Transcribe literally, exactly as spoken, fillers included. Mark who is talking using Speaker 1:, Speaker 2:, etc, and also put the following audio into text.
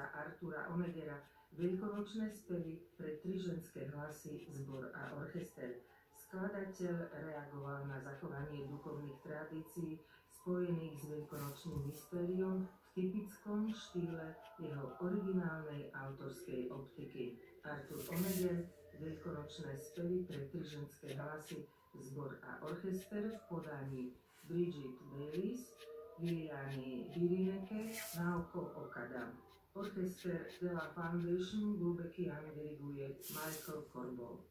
Speaker 1: a Artura Onegera Veľkonočné spevy pre tri ženské hlasy, zbor a orchester. Skladateľ reagoval na zachovanie duchovných tradícií spojených s veľkonočným mystériom v typickom štýle jeho originálnej autorskej optiky. Artur Oneger Veľkonočné spevy pre tri ženské hlasy, zbor a orchester v podaní Bridget Baylis, Liliany Hirineke, Naoko Okada. Orchester de la Foundation Gulbenkian diriguje Michael Corbel.